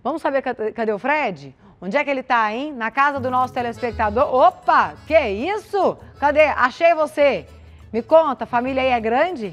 Vamos saber cadê o Fred? Onde é que ele tá, hein? Na casa do nosso telespectador. Opa, que isso? Cadê? Achei você. Me conta, a família aí é grande?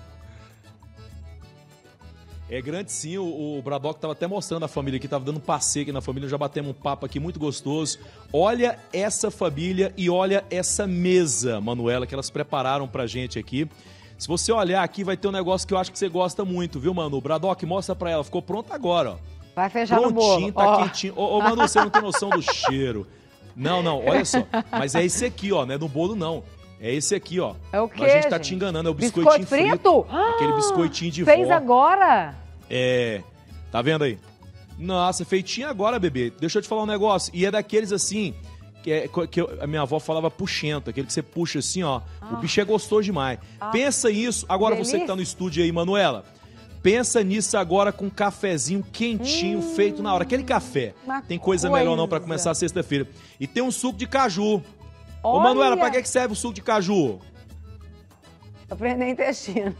É grande sim, o Bradock estava até mostrando a família aqui, estava dando um passeio aqui na família, já batemos um papo aqui muito gostoso. Olha essa família e olha essa mesa, Manuela, que elas prepararam pra gente aqui. Se você olhar aqui, vai ter um negócio que eu acho que você gosta muito, viu, Manu? Bradock, mostra pra ela, ficou pronto agora, ó. Vai fechar no bolo. Prontinho, tá quentinho. Ô, Manu, você não tem noção do cheiro. Não, olha só. Mas é esse aqui, ó, não é no bolo, não. É esse aqui, ó. É o quê, a gente tá gente? te enganando, é o biscoitinho frito? Aquele biscoitinho de Fez vó. agora? É, tá vendo aí? Nossa, feitinho agora, bebê. Deixa eu te falar um negócio. E é daqueles assim, a minha avó falava puxento, aquele que você puxa assim, ó. O bicho é gostoso demais. Pensa isso. Agora delícia. você que tá no estúdio aí, Manuela. Pensa nisso agora com um cafezinho quentinho, feito na hora. Aquele café. Tem coisa melhor não pra começar a sexta-feira. E tem um suco de caju. Olha. Ô, Manuela, pra que serve o suco de caju? Pra prender intestino.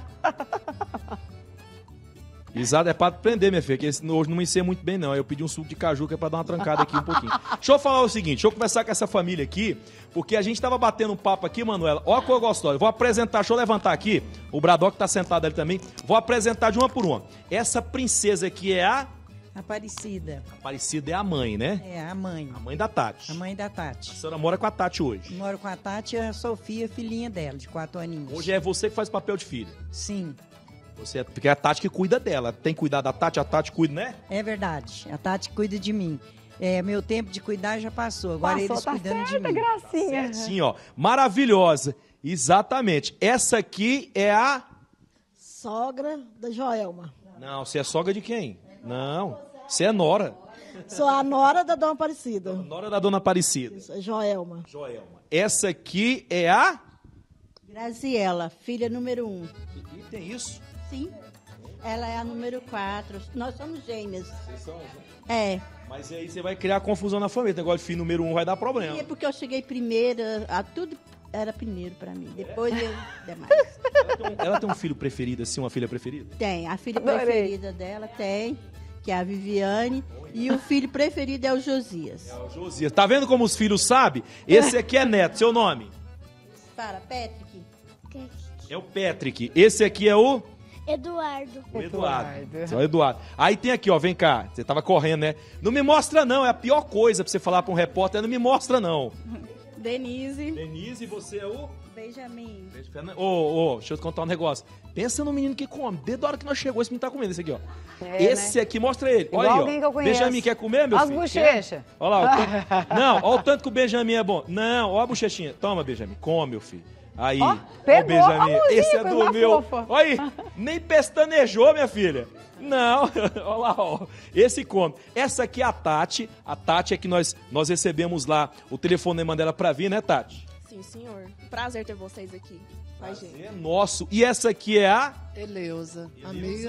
Exato, é pra prender, minha filha, que hoje não me sei muito bem, não. Aí eu pedi um suco de caju que é pra dar uma trancada aqui um pouquinho. Deixa eu falar o seguinte, deixa eu conversar com essa família aqui, porque a gente tava batendo um papo aqui, Manuela. Ó a cor gostosa. Vou apresentar, deixa eu levantar aqui. O Bradock tá sentado ali também. Vou apresentar de uma por uma. Essa princesa aqui é a... Aparecida. Aparecida é a mãe, né? É, a mãe. A mãe da Tati. A mãe da Tati. A senhora mora com a Tati hoje. Moro com a Tati e a Sofia, filhinha dela, de 4 aninhos. Hoje é você que faz papel de filha. Sim. Porque é a Tati que cuida dela. Tem que cuidar da Tati, a Tati cuida, né? É verdade. A Tati cuida de mim. É, meu tempo de cuidar já passou. Agora eles tá cuidando de certa, mim. gracinha. Sim, ó. Maravilhosa. Exatamente. Essa aqui é a... Sogra da Joelma. Não, você é sogra de quem? Não, você é nora. Sou a nora da Dona Aparecida. Nora da Dona Aparecida. Isso, é Joelma. Joelma. Essa aqui é a... Graziela, filha número 1. E tem isso? Sim. Ela é a número 4. Nós somos gêmeas. Vocês são... É. Mas aí você vai criar confusão na família. O negócio de filho número 1 vai dar problema. E é porque eu cheguei primeira, tudo era primeiro pra mim. Depois eu demais. Ela tem um filho preferido, assim, uma filha preferida? Tem. A filha Adorei. preferida dela tem, que é a Viviane. E o filho preferido é o Josias. É o Josias. Tá vendo como os filhos sabem? Esse aqui é neto. Seu nome? Para, Patrick. É o Patrick. Esse aqui é o... Eduardo. O Eduardo. Só o Eduardo. Aí tem aqui, ó, vem cá. Você tava correndo, né? Não me mostra, não. É a pior coisa pra você falar pra um repórter. Não me mostra, não. Denise. Denise, você é o... Benjamin. Deixa eu te contar um negócio. Pensa no menino que come. Desde a hora que nós chegou, esse menino tá comendo esse aqui, ó. É, Esse aqui, mostra ele. Igual Olha aí, alguém ó. que eu conheço. Benjamin quer comer, meu As filho? bochechas. Olha lá. Não, olha o tanto que o Benjamin é bom. Não, olha a bochechinha. Toma, Benjamin. Come, meu filho. Aí, Ó, ó, pegou Benjamin. a mãozinha, Esse é foi do uma meu. fofa. Olha aí, nem pestanejou, minha filha. Não, olha lá, ó. Esse come. Essa aqui é a Tati. A Tati é que nós recebemos lá o telefonema dela pra vir, né, Tati? Sim, senhor. Prazer ter vocês aqui com a gente. É nosso. E essa aqui é a... Eleusa, amiga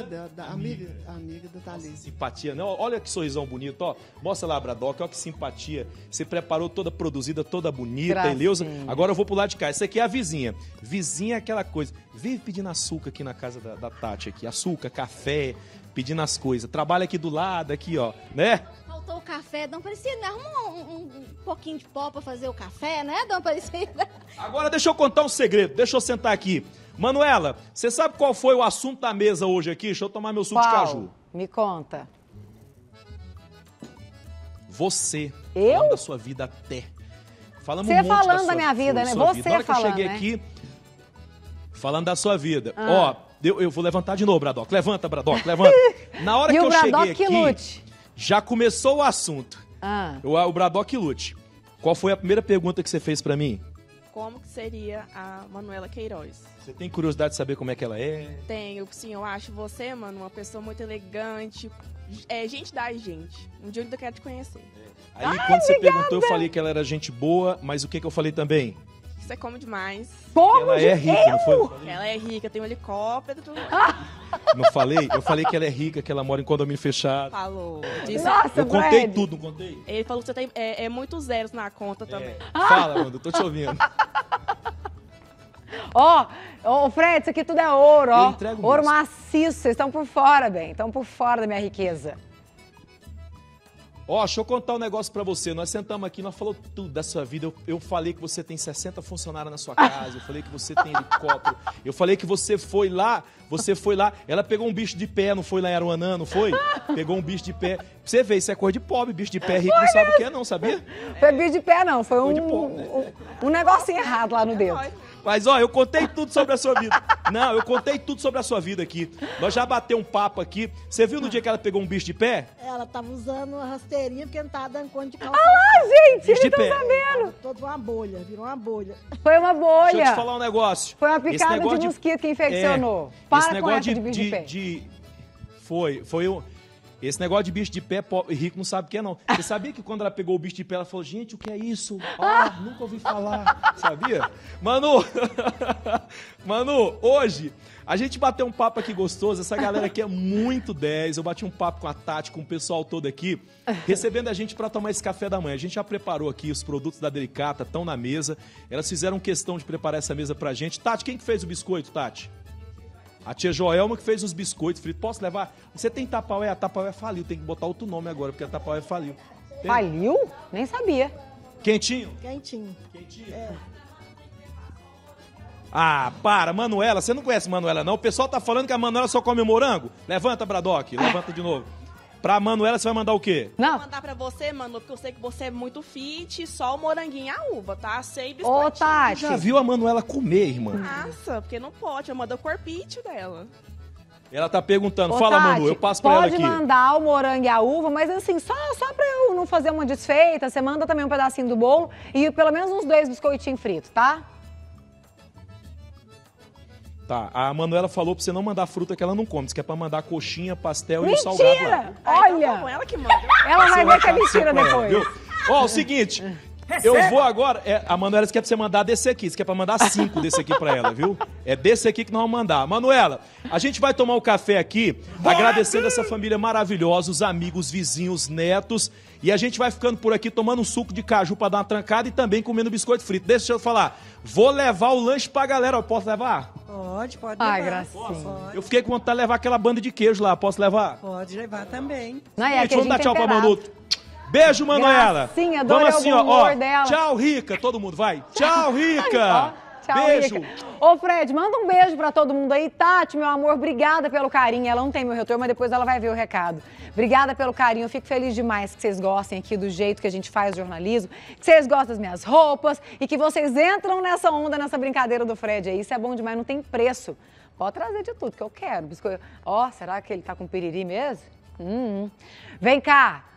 da Thalissa. Simpatia, né? Olha que sorrisão bonito, ó. Mostra lá, Bradock, olha que simpatia. Você preparou toda produzida, toda bonita, Gracinha. Eleusa. Agora eu vou pro lado de cá. Essa aqui é a vizinha. Vizinha é aquela coisa. Vive pedindo açúcar aqui na casa da Tati aqui. Açúcar, café, pedindo as coisas. Trabalha aqui do lado, aqui, ó, né? Faltou o café, Dona Aparecida. Arruma um pouquinho de pó pra fazer o café, né, Dona Aparecida? Agora deixa eu contar um segredo. Deixa eu sentar aqui. Manuela, você sabe qual foi o assunto da mesa hoje aqui? Deixa eu tomar meu suco de caju. Me conta. Você. Eu? Falando da sua vida até. Falamos Você um monte falando sua- da minha vida, né? sua Você Na hora que eu falando, cheguei né? aqui, falando da sua vida. Ó, eu vou levantar de novo, Bradock. Levanta, Bradock, levanta. Na hora E que o eu Bradock cheguei que aqui, lute. já começou o assunto. O Bradock que lute. Qual foi a primeira pergunta que você fez pra mim? Como que seria a Manuela Queiroz? Você tem curiosidade de saber como é que ela é? Tenho, sim, eu acho você, mano, uma pessoa muito elegante, gente da gente. Um dia eu ainda quero te conhecer. Aí quando você perguntou, eu falei que ela era gente boa, mas o que eu falei também? Você come demais. Como? Ela é rica, não foi? Ela é rica, tem um helicóptero. Não falei? Eu falei que ela é rica, que ela mora em condomínio fechado. Falou. Disse, Nossa, Eu contei Fred. tudo, não contei? ele falou que você tem muitos zeros na conta também. Fala, mano, eu tô te ouvindo. Ó, Fred, isso aqui tudo é ouro, ó. Eu entrego Ouro mesmo. maciço, vocês estão por fora, bem. Estão por fora da minha riqueza. Ó, deixa eu contar um negócio pra você. Nós sentamos aqui, nós falamos tudo da sua vida. Eu falei que você tem 60 funcionários na sua casa. Eu falei que você tem helicóptero. Eu falei que você foi lá. Ela pegou um bicho de pé, não foi lá em Aruanã, não foi? Pegou um bicho de pé. Pra você ver, isso é coisa de pobre. Bicho de pé rico não sabe o que é não, sabia? Foi bicho de pé, não. Foi de um negocinho errado lá no dedo. Mas, ó, eu contei tudo sobre a sua vida. Não, eu contei tudo sobre a sua vida aqui. Nós já batemos um papo aqui. Você viu no dia que ela pegou um bicho de pé? Ela tava usando uma rasteirinha porque não tava dando conta de calçar. Gente, Bicho de eles pé. estão sabendo. Toda uma bolha, virou uma bolha. Foi uma bolha. Deixa eu te falar um negócio. Foi uma Esse picada negócio de mosquito que infeccionou. Para esse com negócio essa de bicho de pé. Esse negócio de bicho de pé, rico não sabe o que é, não. Você sabia que quando ela pegou o bicho de pé, ela falou, gente, o que é isso? Nunca ouvi falar. Sabia? Manu, hoje, a gente bateu um papo aqui gostoso. Essa galera aqui é muito 10. Eu bati um papo com a Tati, com o pessoal todo aqui, recebendo a gente para tomar esse café da manhã. A gente já preparou aqui, os produtos da Delicata estão na mesa. Elas fizeram questão de preparar essa mesa pra gente. Tati, quem que fez o biscoito, Tati? A tia Joelma que fez os biscoitos fritos. Posso levar? Você tem Tupperware? A Tupperware faliu. Tem que botar outro nome agora, porque a Tupperware faliu. Tem? Faliu? Nem sabia. Quentinho? Quentinho. Ah, para, Manuela. Você não conhece Manuela, não? O pessoal tá falando que a Manuela só come morango. Levanta, Bradock. Levanta de novo. Pra Manuela, você vai mandar o quê? Vou Não. mandar pra você, Manu, porque eu sei que você é muito fit, só o moranguinho e a uva, tá? Sem Ô, biscoitinho. Tati. Já viu a Manuela comer, irmã? Nossa, porque não pode, eu mando o corpite dela. Ela tá perguntando. Ô, Fala, Tati, Manu, eu passo pra ela aqui. Pode mandar o morango e a uva, mas assim, só pra eu não fazer uma desfeita, você manda também um pedacinho do bolo e pelo menos uns 2 biscoitinhos fritos, tá? Tá, a Manuela falou pra você não mandar fruta que ela não come. Diz que é pra mandar coxinha, pastel e o Mentira! salgado lá. Olha! Então, ela que manda. Ela vai ver que é Você mentira vai achar depois. viu? Ó, o seguinte, eu vou agora... a Manuela disse que é pra você mandar desse aqui. Diz que é pra mandar 5 desse aqui pra ela, viu? É desse aqui que nós vamos mandar. Manuela, a gente vai tomar um café aqui, agradecendo essa família maravilhosa, os amigos, vizinhos, netos. E a gente vai ficando por aqui tomando um suco de caju pra dar uma trancada e também comendo biscoito frito. Deixa eu falar. Vou levar o lanche pra galera. Eu posso levar? Pode Ai, levar. gracinha. Eu fiquei com vontade de levar aquela banda de queijo lá. Posso levar? Pode levar também. Não, é Gente, vamos dar tchau pra temperado. Manu. Beijo, Manuela. Gracinha, adorei Vamos assim, o ó. humor dela. Tchau, Rica. Todo mundo vai. Tchau, Rica. Tchau, Beijo. Rica. Ô, Fred, manda um beijo pra todo mundo aí. Tati, meu amor, obrigada pelo carinho. Ela não tem meu retorno, mas depois ela vai ver o recado. Obrigada pelo carinho. Eu fico feliz demais que vocês gostem aqui do jeito que a gente faz jornalismo, que vocês gostam das minhas roupas e que vocês entram nessa onda, nessa brincadeira do Fred aí. Isso é bom demais, não tem preço. Pode trazer de tudo que eu quero. Biscoito. Ó, será que ele tá com piriri mesmo? Vem cá.